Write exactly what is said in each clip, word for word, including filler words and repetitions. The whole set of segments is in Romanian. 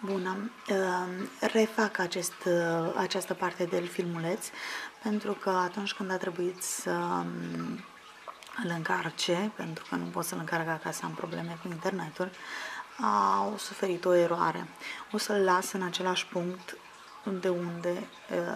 Bună! Refac acest, această parte del filmuleț pentru că atunci când a trebuit să îl încarce, pentru că nu pot să-l încarc acasă, am probleme cu internetul, au suferit o eroare. O să-l las în același punct de unde,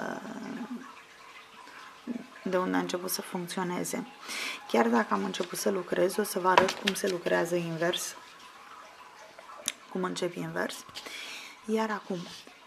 de unde a început să funcționeze. Chiar dacă am început să lucrez, o să vă arăt cum se lucrează invers, cum încep invers. Iar acum,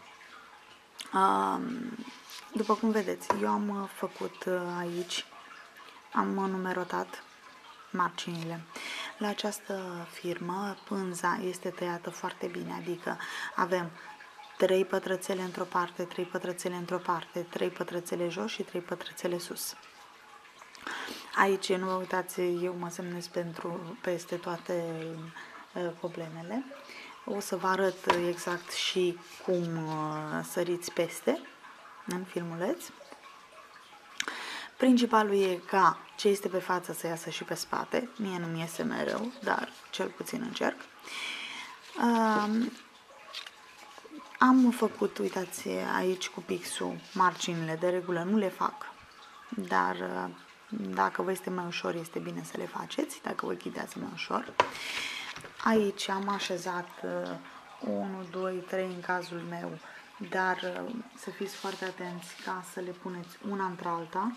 după cum vedeți, eu am făcut aici, am numerotat marginile. La această firmă, pânza este tăiată foarte bine, adică avem trei pătrățele într-o parte, trei pătrățele într-o parte, trei pătrățele jos și trei pătrățele sus. Aici, nu vă uitați, eu mă semnez pentru peste toate problemele. O să vă arăt exact și cum săriți peste în filmuleț. Principalul e ca ce este pe față să iasă și pe spate. Mie nu mi iese mereu, dar cel puțin încerc. Am făcut, uitați aici cu pixul, marginile, de regulă nu le fac, dar dacă vă este mai ușor, este bine să le faceți, dacă vă ghidează mai ușor. Aici am așezat unu, doi, trei în cazul meu, dar să fiți foarte atenți ca să le puneți una între alta.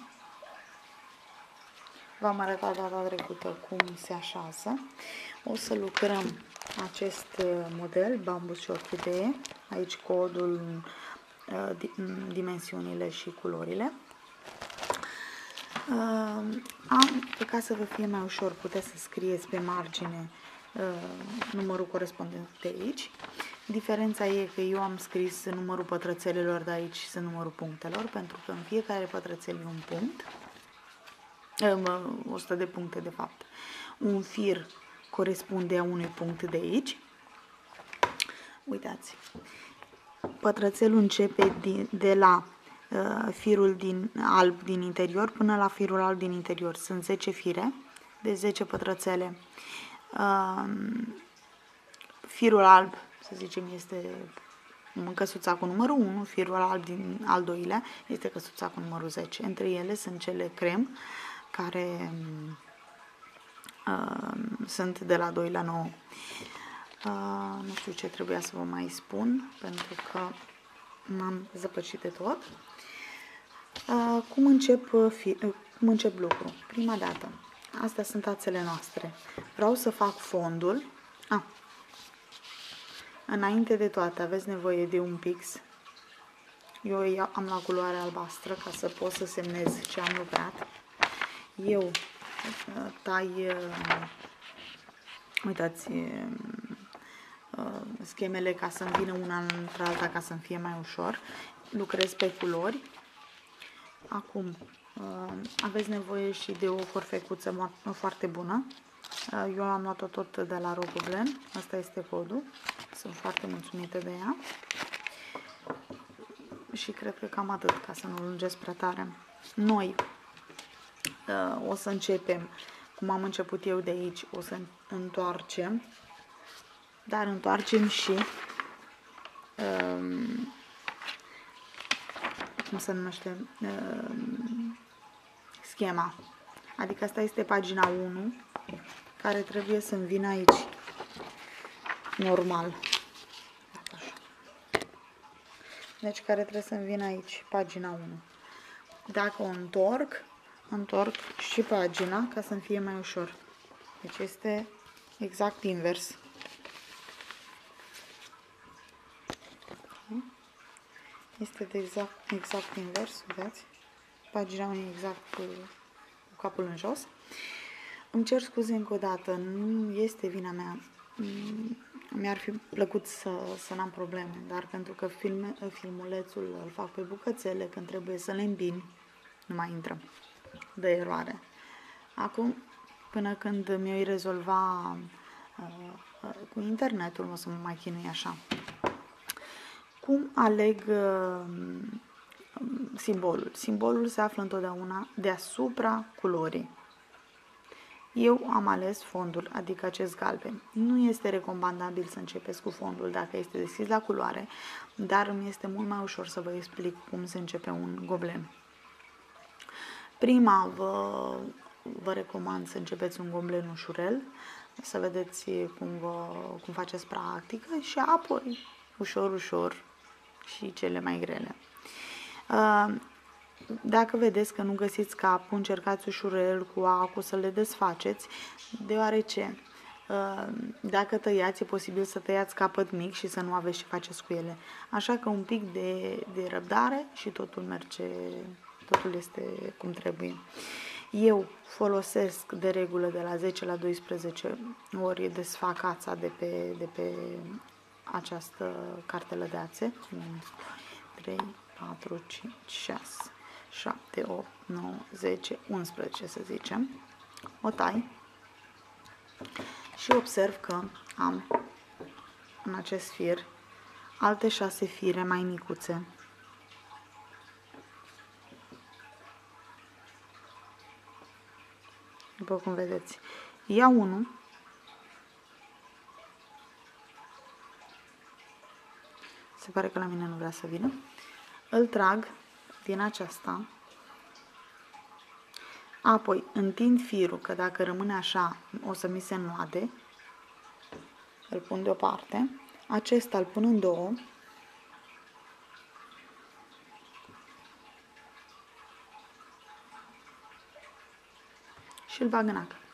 V-am arătat data trecută cum se așează. O să lucrăm acest model, bambus și orchidee, aici codul, dimensiunile și culorile. Am, ca să vă fie mai ușor, puteți să scrieți pe margine numărul corespondent de aici. Diferența e că eu am scris numărul pătrățelelor de aici și numărul punctelor, pentru că în fiecare pătrățel e un punct, o sută de puncte de fapt. Un fir corespunde a unui punct de aici. Uitați, pătrățelul începe din, de la uh, firul din, alb din interior până la firul alb din interior. Sunt zece fire de zece pătrățele. Uh, firul alb, să zicem, este căsuța cu numărul unu, firul alb din al doilea este căsuța cu numărul zece. Între ele sunt cele crem, care uh, sunt de la doi la nouă. Uh, nu știu ce trebuia să vă mai spun, pentru că m-am zăpăcit de tot. Uh, cum, încep, uh, fi, uh, cum încep lucru? Prima dată, astea sunt tațele noastre. Vreau să fac fondul. Ah. Înainte de toate, aveți nevoie de un pix. Eu am la culoare albastră ca să pot să semnez ce am lucrat. Eu tai, uitați, schemele ca să-mi vină una între alta, ca să-mi fie mai ușor. Lucrez pe culori. Acum, aveți nevoie și de o forfecuță foarte bună. Eu am luat-o tot de la Rogoblen. Asta este codul. Sunt foarte mulțumită de ea. Și cred că cam atât, ca să nu lungesc prea tare. Noi o să începem, cum am început eu de aici, o să întoarcem, dar întoarcem și um, cum se numește, um, schema. Adică asta este pagina unu, care trebuie să-mi vină aici, normal. Deci care trebuie să-mi vină aici, pagina unu. Dacă o întorc, întorc și pagina ca să-mi fie mai ușor. Deci este exact invers. Este de exact, exact invers, vedeți? Pagina unu e exact cu, cu capul în jos. Îmi cer scuze încă o dată, nu este vina mea. Mi-ar fi plăcut să, să n-am probleme, dar pentru că filme, filmulețul îl fac pe bucățele, când trebuie să le îmbin, nu mai intră de eroare. Acum, până când mi-o rezolva uh, cu internetul, o să mă mai chinui așa. Cum aleg uh, simbolul? Simbolul se află întotdeauna deasupra culorii. Eu am ales fondul, adică acest galben. Nu este recomandabil să începeți cu fondul dacă este deschis la culoare, dar îmi este mult mai ușor să vă explic cum se începe un goblen. Prima vă, vă recomand să începeți un goblen ușurel, să vedeți cum, vă, cum faceți practică și apoi ușor, ușor și cele mai grele. Dacă vedeți că nu găsiți capul, încercați ușurel cu acul să le desfaceți, deoarece dacă tăiați, e posibil să tăiați capăt mic și să nu aveți ce faceți cu ele. Așa că un pic de, de răbdare și totul merge, totul este cum trebuie. Eu folosesc de regulă de la zece la doisprezece ori desfacața de pe, de pe această cartelă de ațe. unu, trei, patru, cinci, șase, șapte, opt, nouă, zece, unsprezece să zicem. O tai și observ că am în acest fir alte șase fire mai micuțe. După cum vedeți, iau unul, se pare că la mine nu vrea să vină, îl trag din aceasta, apoi întind firul, că dacă rămâne așa o să mi se înnoade, îl pun deoparte, acesta îl pun în două, și îl bag în apă.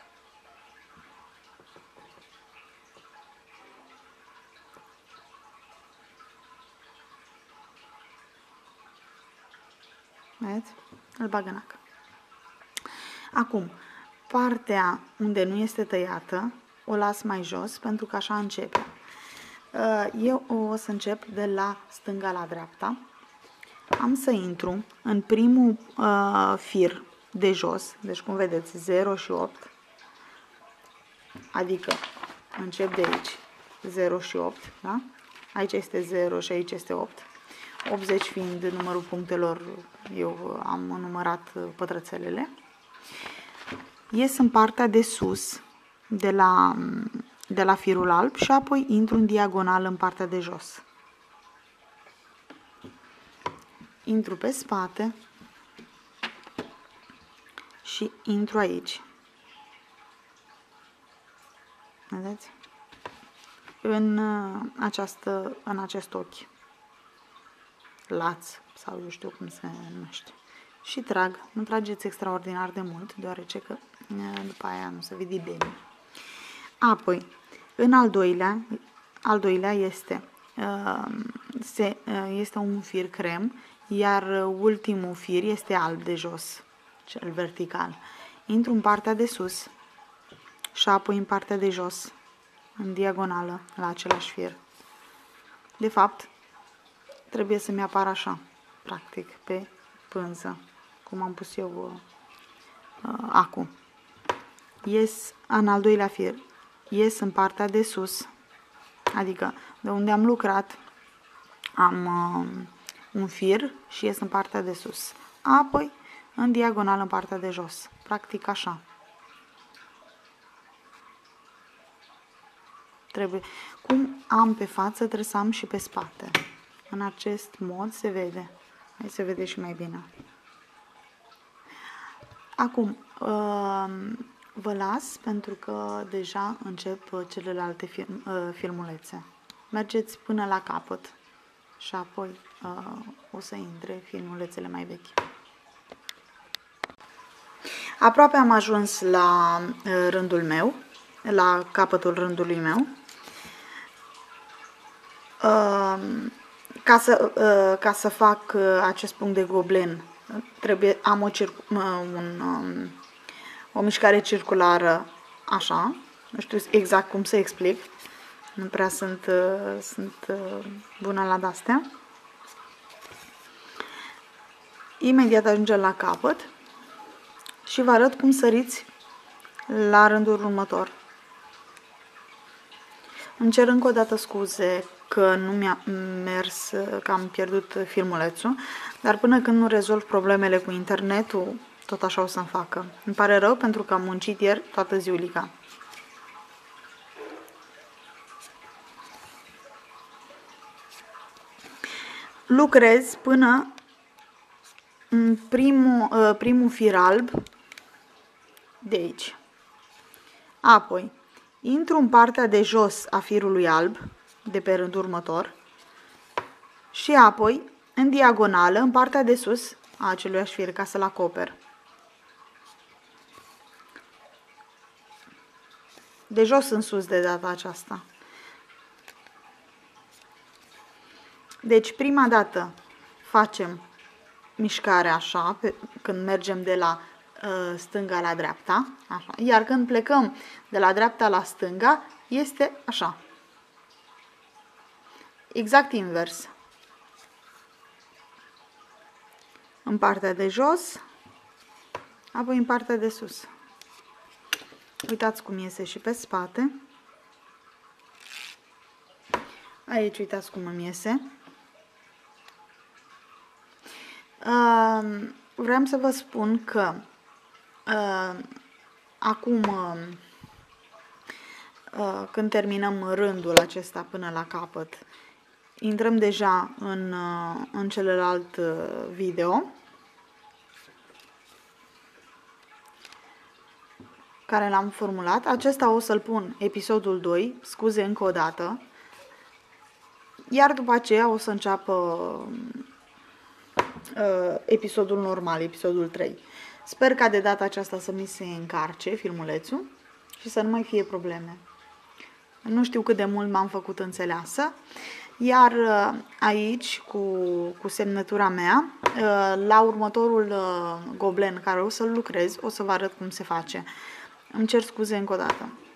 Vedeți? Îl bag în apă. Acum, partea unde nu este tăiată o las mai jos pentru că așa începe. Eu o să încep de la stânga la dreapta. Am să intru în primul uh, fir de jos, deci cum vedeți zero și opt, adică încep de aici zero și opt, da? Aici este zero și aici este opt, optzeci fiind numărul punctelor, eu am numărat pătrățelele. Ies în partea de sus de la, de la firul alb și apoi intru în diagonal în partea de jos. Intru pe spate și intru aici. Vedeți? În, această, în acest ochi. Laț, sau eu știu cum se numește. Și trag. Nu trageți extraordinar de mult, deoarece că după aia nu se vede bine. Apoi, în al doilea, al doilea este, se, este un fir crem, iar ultimul fir este alb de jos, cel vertical. Intru în partea de sus și apoi în partea de jos, în diagonală, la același fir. De fapt, trebuie să-mi apară așa, practic, pe pânză, cum am pus eu uh, acum. Ies în al doilea fir, ies în partea de sus, adică de unde am lucrat, am uh, un fir și ies în partea de sus. Apoi, în diagonal în partea de jos. Practic așa. Trebuie. Cum am pe față, trebuie să am și pe spate. În acest mod se vede. Hai se vede și mai bine. Acum, vă las pentru că deja încep celelalte film, filmulețe. Mergeți până la capăt și apoi o să intre filmulețele mai vechi. Aproape am ajuns la rândul meu, la capătul rândului meu. Ca să, ca să fac acest punct de goblen, trebuie, am o, un, o mișcare circulară așa, nu știu exact cum să explic, nu prea sunt, sunt bună la de-astea. Imediat ajungem la capăt și vă arăt cum săriți la rândul următor. Îmi cer încă o dată scuze că nu mi-a mers, că am pierdut filmulețul, dar până când nu rezolv problemele cu internetul, tot așa o să-mi facă. Îmi pare rău pentru că am muncit ieri toată ziulica. Lucrez până în primul, primul fir alb de aici. Apoi, intru în partea de jos a firului alb, de pe rândul următor, și apoi, în diagonală, în partea de sus a aceluiași fir, ca să-l acoper. De jos în sus de data aceasta. Deci, prima dată facem mișcarea așa, pe, când mergem de la uh, stânga la dreapta, așa. Iar când plecăm de la dreapta la stânga, este așa. Exact invers. În partea de jos, apoi în partea de sus. Uitați cum iese și pe spate. Aici uitați cum îmi iese. Uh, vreau să vă spun că uh, acum, uh, uh, când terminăm rândul acesta până la capăt, intrăm deja în, uh, în celălalt uh, video, care l-am formulat. Acesta o să-l pun episodul doi, scuze încă o dată, iar după aceea o să înceapă uh, episodul normal, episodul trei. Sper ca de data aceasta să mi se încarce filmulețul și să nu mai fie probleme. Nu știu cât de mult m-am făcut înțeleasă. Iar uh, aici, cu, cu semnătura mea, uh, la următorul uh, goblen care o să-l lucrez, o să vă arăt cum se face. Îmi cer scuze încă o dată.